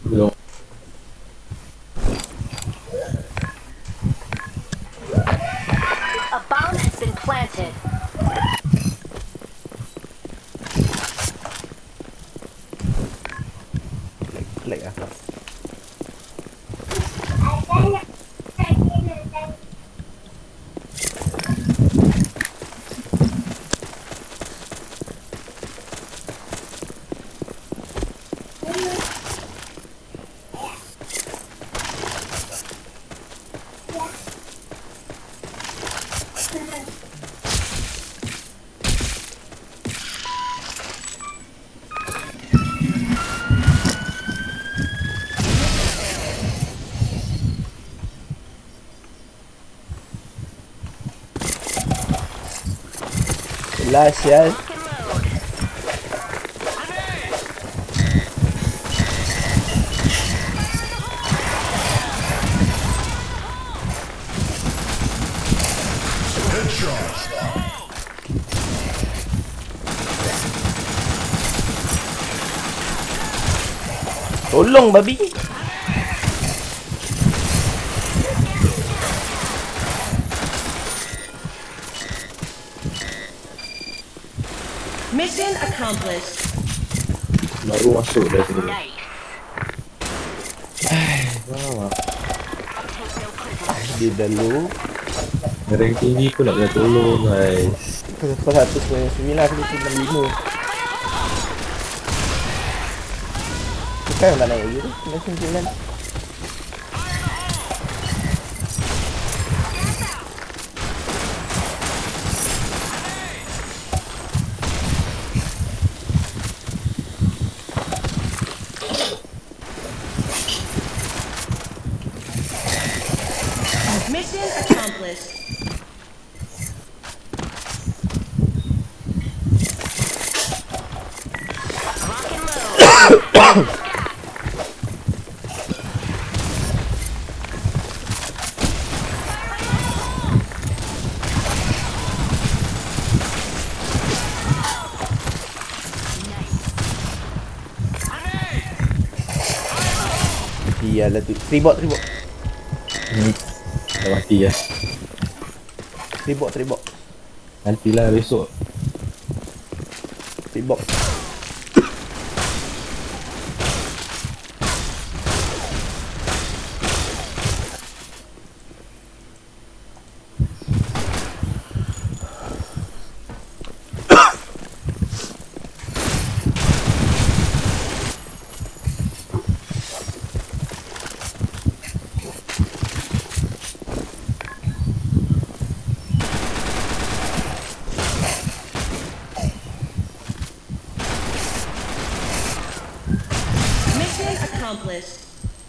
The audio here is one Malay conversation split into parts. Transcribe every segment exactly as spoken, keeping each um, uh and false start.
Belum. A bomb has been planted. Lag lah. Lah sial. Tolong babi. Mission accomplished. Baru masuk dah sini. Nice. Wah, Dia dah low. rank tinggi pun nak kena tolong guys. seratus sembilan puluh sembilan, aku tu enam puluh lima. Bukan nak naik je tu, sembilan puluh sembilan. Mission accomplished. Rock and roll. Iyalah tu. Tribot, tribot. Hmm. Dah mati lah. Tribot, tribot. Nantilah besok. Tribot. Mission accomplished.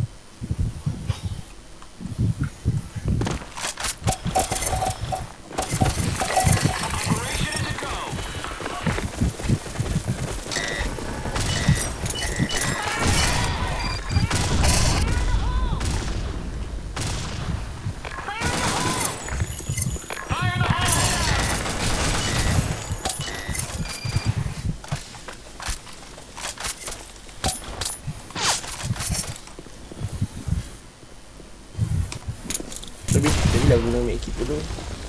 Lebih, jadi dah guna make keeper tu.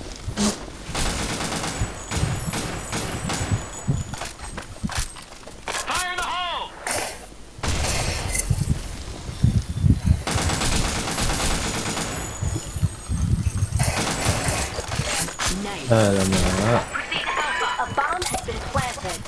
Nice. Alamak. A bomb has been planted.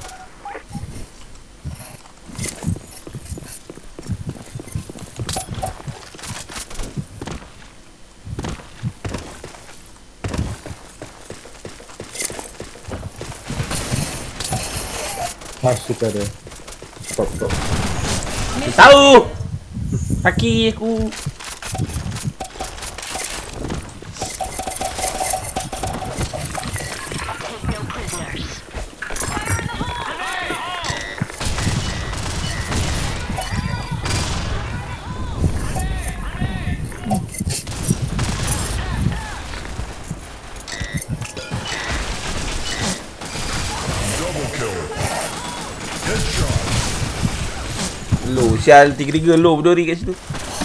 Masuk ada. Stop, stop. Tahu. Kaki aku. Take no prisoners. Double kill. Headshot. Low sial, tiga-tiga low berdua kat situ.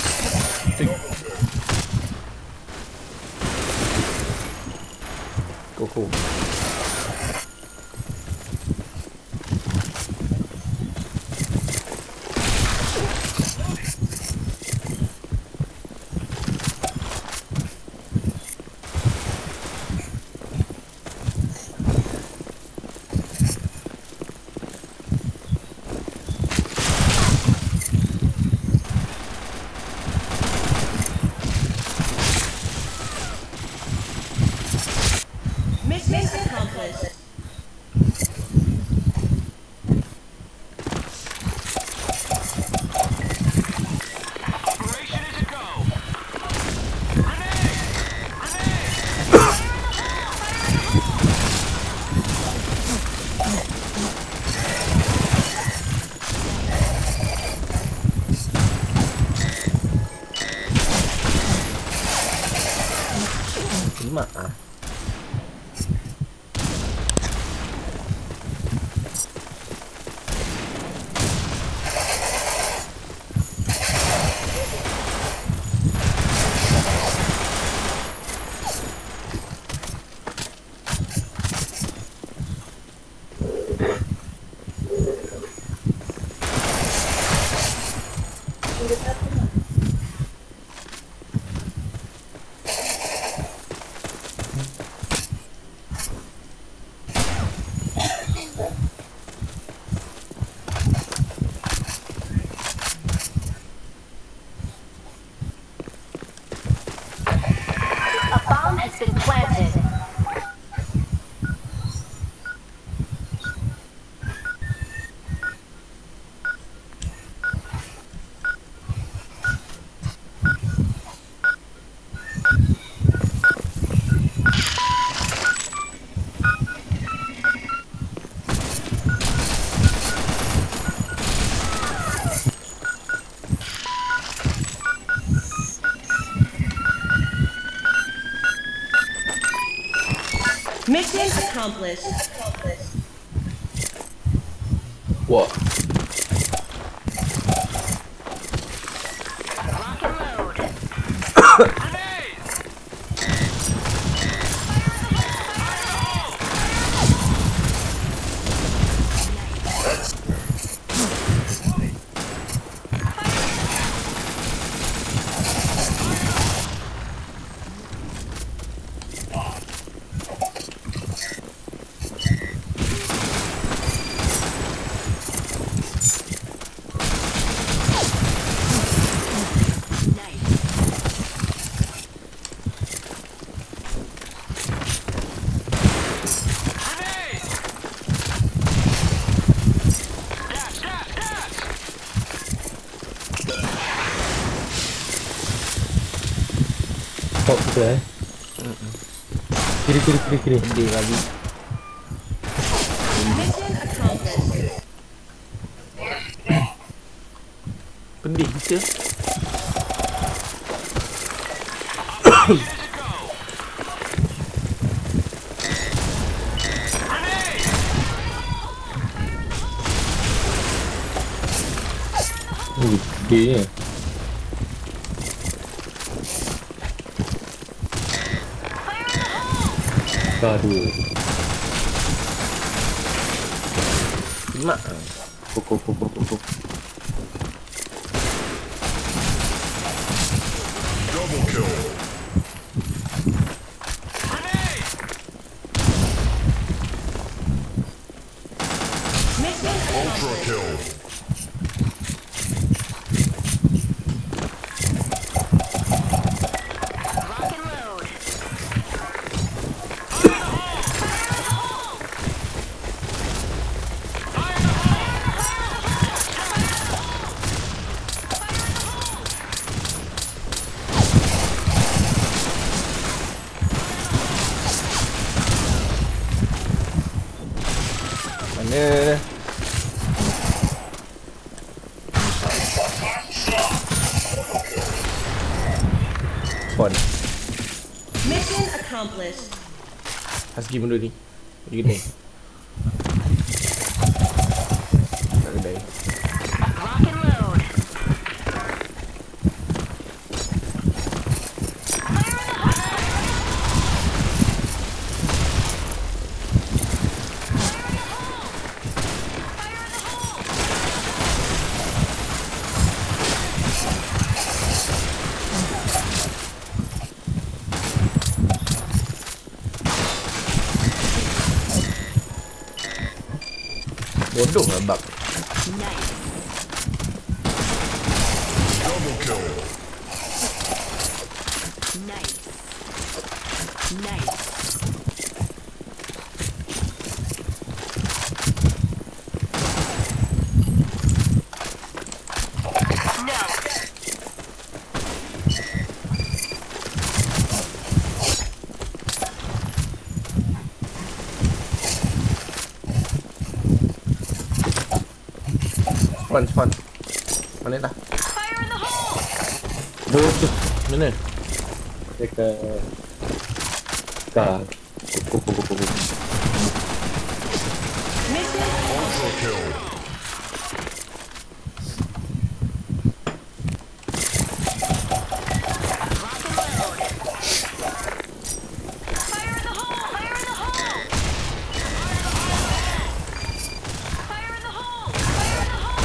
Koko. Mission accomplished. Operation is a go. Mak ah. A bomb has been planted. Mission accomplished. Wah. Rock and load. Top kita eh. Kiri kiri kiri kiri. Dia lagi. Mission accomplished. Pendek kita. Oh, gede ni. Aduh. Mak. Kok kok kok kok kok. Double kill. Mission Ultra accomplished. kill. Rock and load. Mana? Spawn. Mission accomplished. Husky pun dulu ni. Pergi kedai. Tak kedai. Rock and load. Bodoh lah bug. Nice. Double kill. Nice. Nice. No. Spawn, spawn. Mana dah? Fire in the hole. Bodoh. Mana? Dekat Kak. Kuku kuku kuku. Ultra kill. Fire in the hole. Fire in the hole. Fire in the hole. Fire in the hole.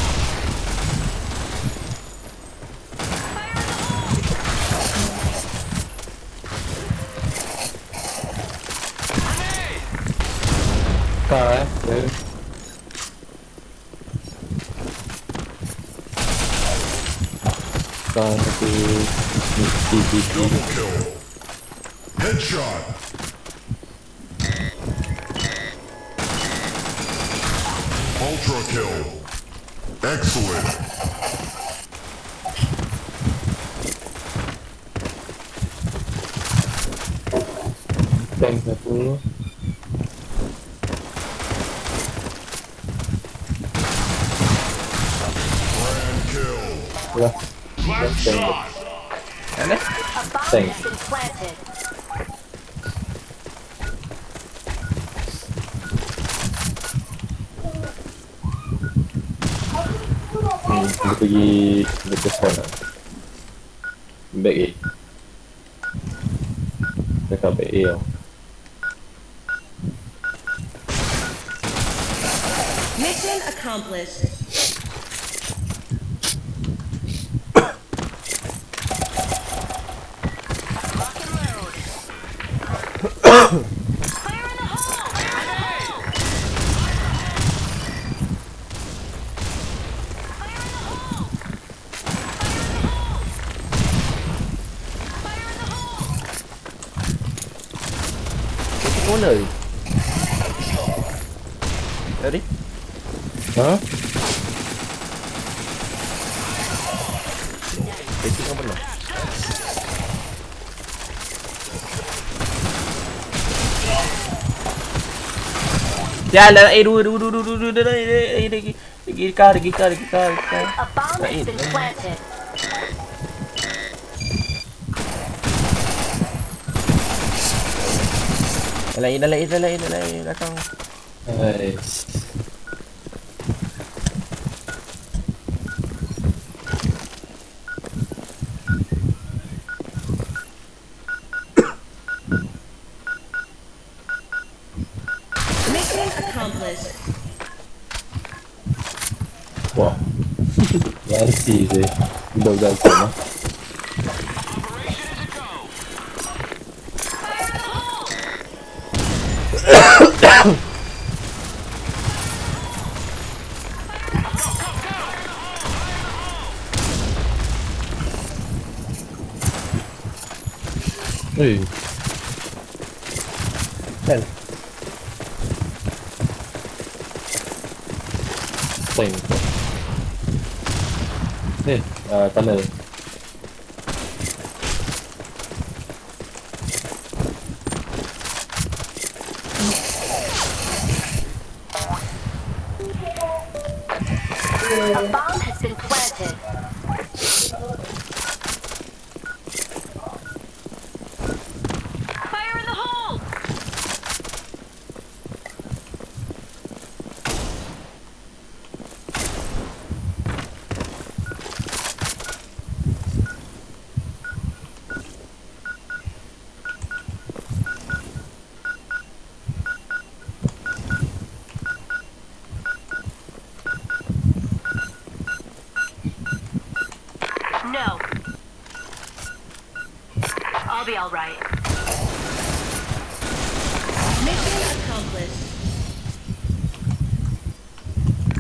Fire in the hole. Kak eh. Dia. Kak satu. Mesti mesti. Double kill. Headshot. Ultra kill. Excellent. Tank satu. Grand kill. Lah. Flat shot. Mana? A bomb Thanks. has been planted. Hmm, dia pergi dekat sana. Back A. Dekat back A tau. Mission accomplished. Lock and load. Fire in the hole. Fire in the hole. Fire in the hole. Fire in the hole. Itu mana ni? Tadi? Ha? Basic apa nak? Jalan eh dua dua dua dua dua dua dua eh lagi lagi kar lagi kar lagi kar lagi kar. A bomb has been planted. Dalam dalam dalam dalam belakang. Nice. Mission accomplished. Wah. Yanti je. Budak-budak sama. Hei. Kan. Tank. Ni, ah, tunnel. A bomb has been planted. Fire in the hole. No. I'll be all right. Mission accomplished.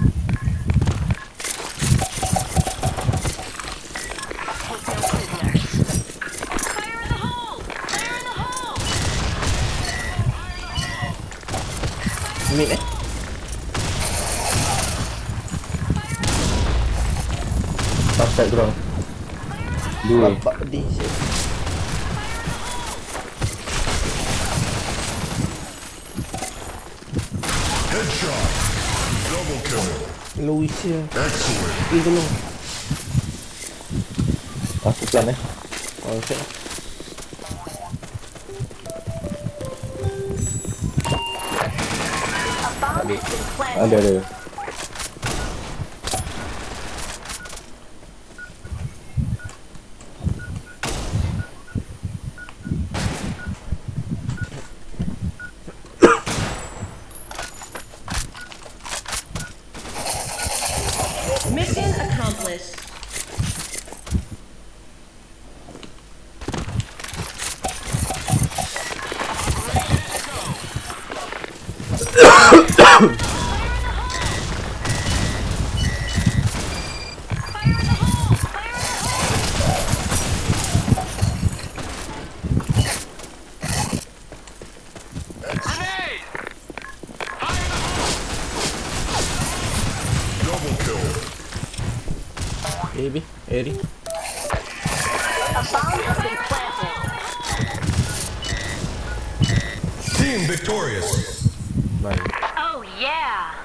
Mid eh. Bangsat korang. Dua. Bapak pedih saya. Headshot. Double kill. Louis ya. Excellent. Eh tolong. Aku plan eh. Oh shit. A bomb has been planted. Ada ada. Mission accomplished. Double kill. A B. Eri. A bomb has been planted. Team victorious. Baik. Oh yeah.